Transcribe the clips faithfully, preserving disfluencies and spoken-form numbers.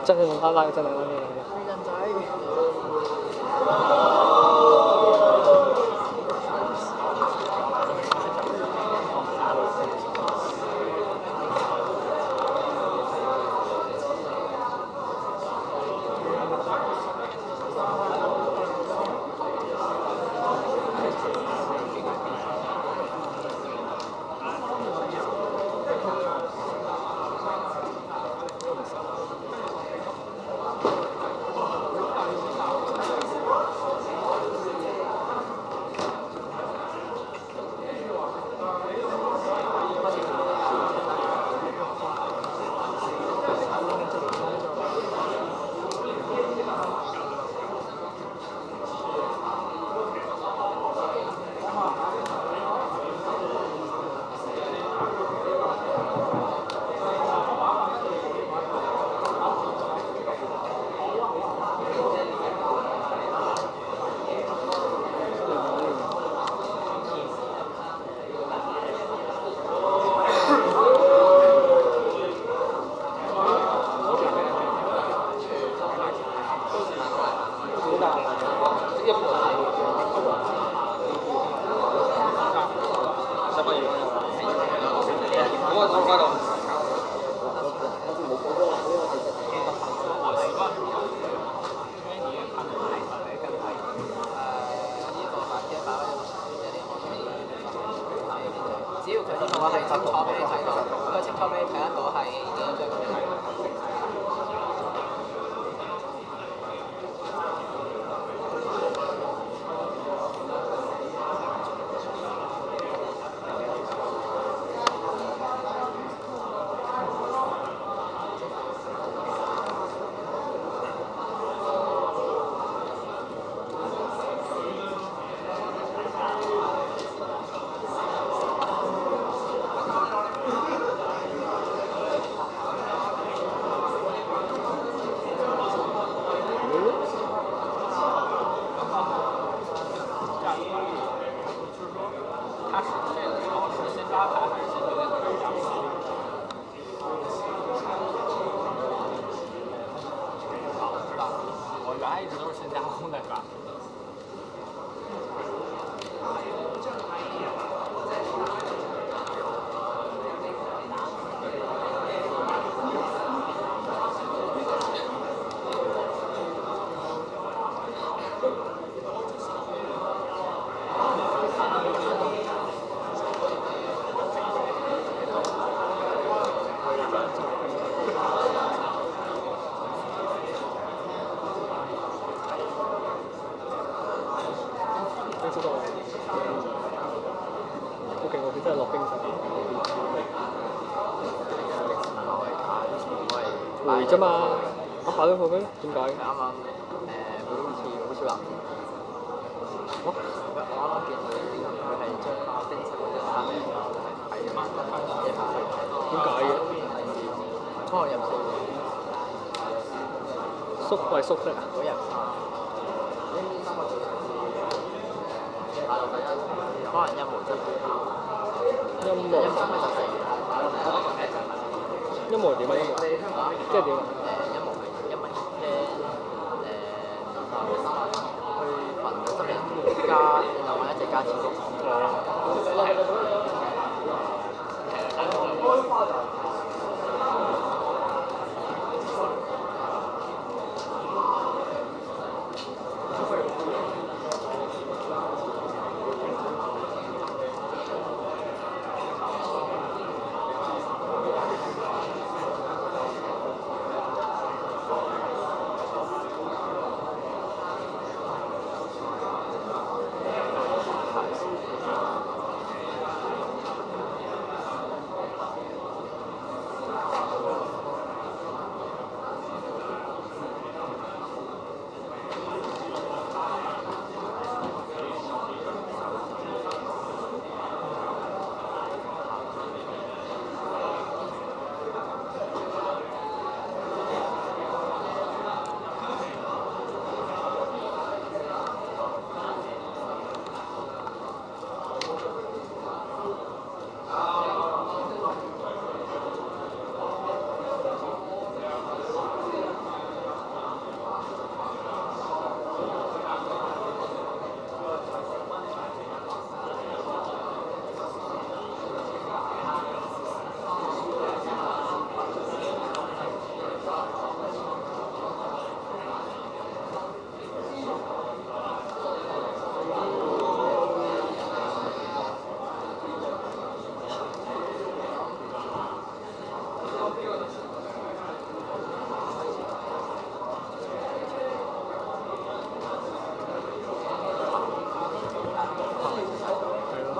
真係拉拉真係拉咩嚟？ 人仔。只要佢呢個係清楚俾你睇到，佢清楚俾你睇得到係幾多張俾你睇。 回啫嘛，我跑咗佢咩？點解？ 啱啱誒，佢好似好少人。我我啱啱見到佢係將冰室嗰隻衫咧睇啊嘛，一下點解嘅？ 可能入數縮係縮色啊！ 嗰日可能一無質音樂音樂咩質地？ 音樂點啊？音樂即係點啊？ 誒音樂係因為誒誒去份質地加另外一隻加錢谷。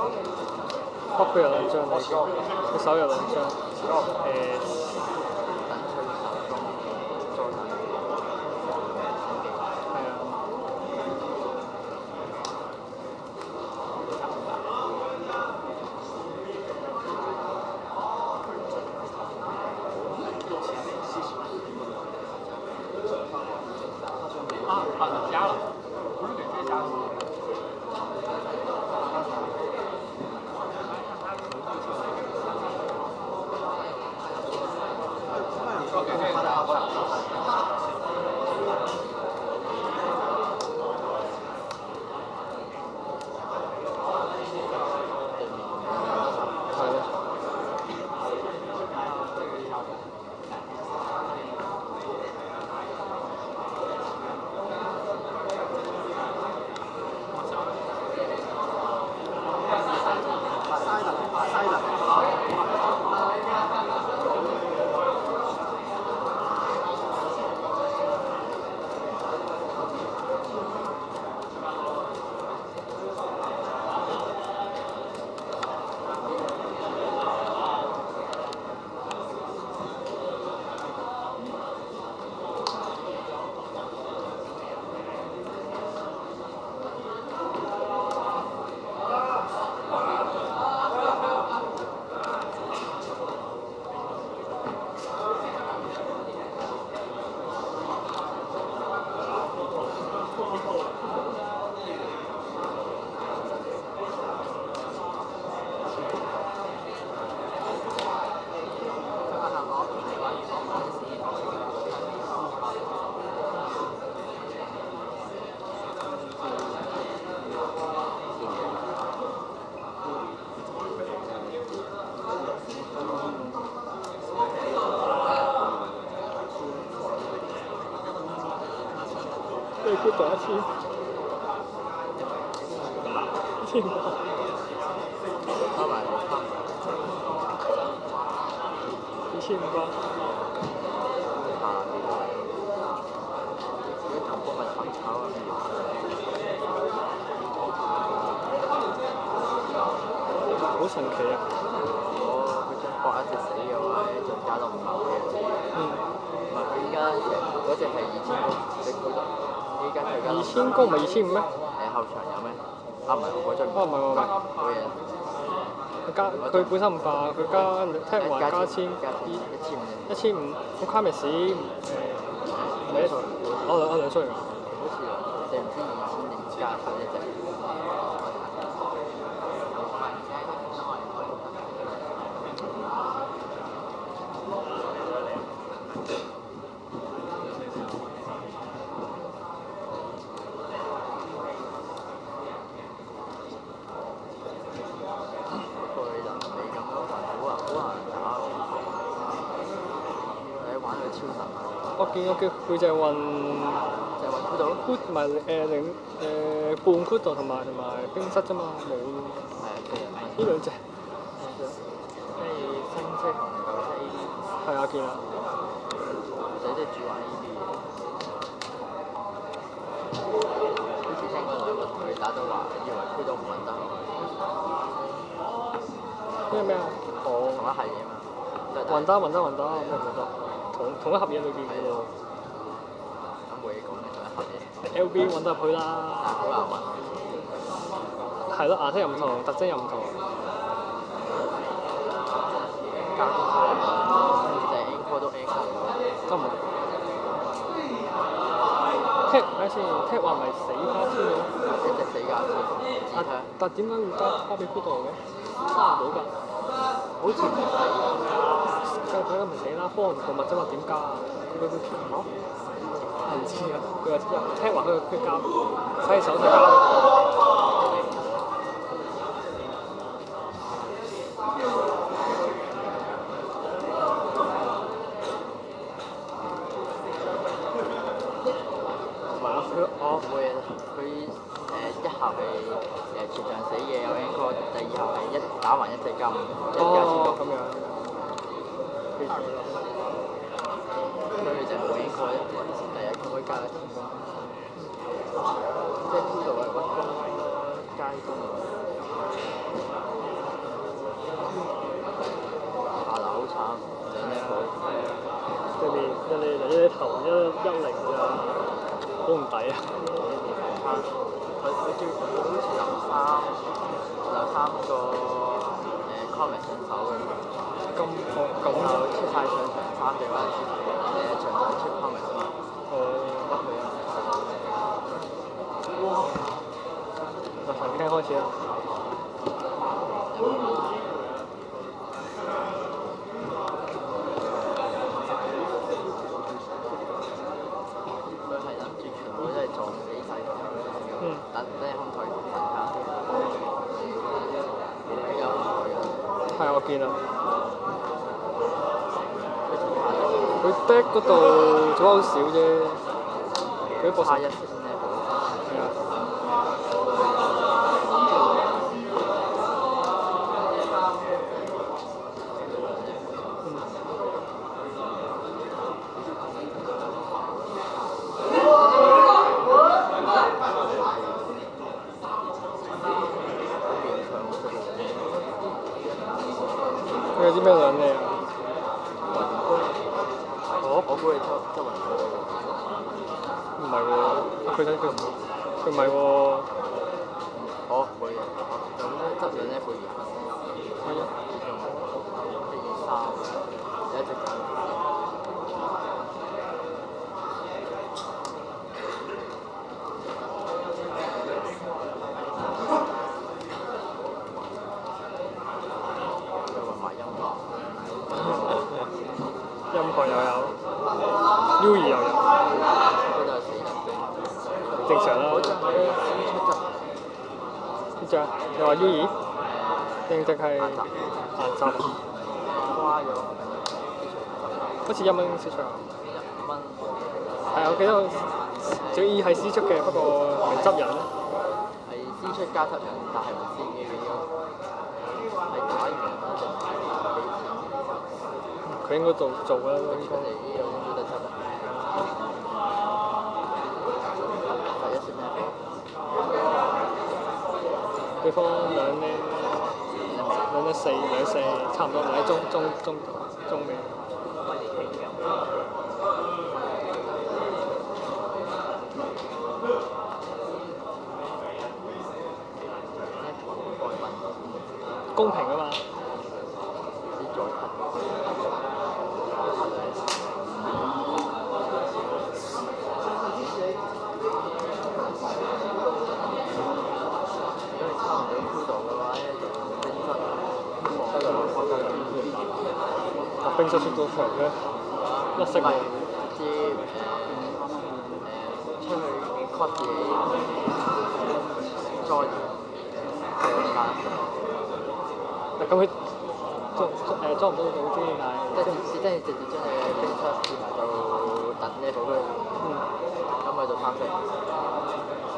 北佢有兩張啦已經，佢手有兩張。誒、呃， 等佢手中再等。 係啊。 啊啊，你加了，不是给这加的。 你估咗一千，一千八， 加埋一千八。 下邊如果咁波咪長炒咁樣。 好神奇啊！ 如果佢將博一隻死嘅話，就加到五百幾嘅。 嗯。 唔係，佢依家嗰隻係二千公，你估到？依家佢加二千公唔係二千五咩？ 誒後場有咩？啊唔係，我嗰張。 哦唔係喎唔係。 冇嘢。 佢加佢本身五百，佢加踢還加千， 加一千五。 一千五，咁卡咪史誒唔係一台，我兩我兩衰㗎。 好似啊，定唔知二千定加翻一隻。 我見我叫佢就係運， 就係運嗰度， 唔係誒零誒半嗰度同埋同埋冰室啫嘛，冇。 係啊，即係呢兩隻。 跟住新車同舊車 A D。 係啊，見啦。 仔即係主玩 A D 嘅。好似聽講兩個同佢打到話，以為佢都唔揾得落去。 咩咩啊？哦。 同一係嘢嘛。 雲得雲得雲得，咩雲得？同同一盒嘢裏邊嘅喎。 咁冇嘢講嘅，同一盒嘢。 L B 揾得入去啦。 但係好難揾。 係咯，顏色又唔同，特徵又唔同。 交通就係 Encore 都 Encore。 都唔係。踢睇下先，踢話唔係死卡先嘅咩？ 一隻死架先。 但但點解會加巴比庫度嘅？加唔到㗎。 好似唔係。 佢佢唔死啦，科學動物啫嘛，點加啊？佢佢佢嚇？唔知啊！佢話聽話佢佢加，洗手就加。唔係啊！佢哦冇嘢啦，佢誒一盒係誒全場死嘅有 Encore，第二盒係一打還一隻金，一加千金。 咁樣。 所以就冇 Encore 一個，第一個可以加一千金。即係呢度係屈工街工。 一一零咋，好唔抵啊！ 佢佢最好似有三有三個誒 comic 新手嘅， 咁好咁然後出晒上場三嘅嗰陣時，誒場場出 comic 啊嘛， 哦， 屈佢啊！ 嗱，從邊間開始啊？ 佢係諗住全部都係撞死晒， 嗯， 等等空台神卡，比較空台嘅。 係我見啦。佢 deck 嗰度做得好少啫，佢啲博士差一先咧， 係啊。佢有啲咩兩咧啊？ 我我估你執執雲哥， 唔係喎，佢睇佢唔佢唔係喎。 好冇嘢，咁咧執兩咧貝爾， 係啊。 一二三，有一隻佢揾埋音樂。 音樂又有 ，U 二又有， 嗰度係死人兵， 正常啦。 嗰張係先出執， 呢張你話 U 二？定定係硬集， 硬集？ 瓜咗， 好似一蚊先出啊！ 一蚊， 係啊，我記得我仲要係私出嘅，不過係執人咧。 係先出加執人，但係唔知幾幾多，係打完人啦定係俾錢？ 佢應該做做啦，應該。 出嚟有冇得執啊？第一先咩？ 對方兩呢兩呢四兩四，差唔多喺中中中中尾。公平啊嘛！ 因為差唔多高度嘅話，冰質啊，冰質速度強嘅，一色喎。 啲誒誒出去 cut 嘢，再誒難。 但咁佢裝誒裝唔到到啲，但係即係直接直接將你嘅冰出變埋到等呢部佢， 嗯， 咁去到三色。